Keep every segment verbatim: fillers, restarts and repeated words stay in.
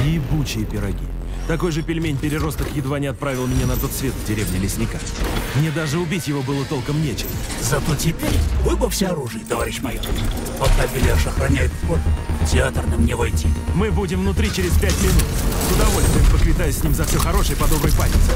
Ебучие пироги. Такой же пельмень-переросток едва не отправил меня на тот свет в деревне лесника. Мне даже убить его было толком нечем. Зато теперь вы во всеоружии, товарищ майор. Пока Беляш охраняет вход, в театр нам не войти. Мы будем внутри через пять минут. С удовольствием поквитаюсь с ним за все хорошее по доброй памяти.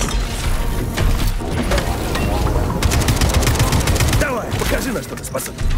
Покажи, на что ты способен.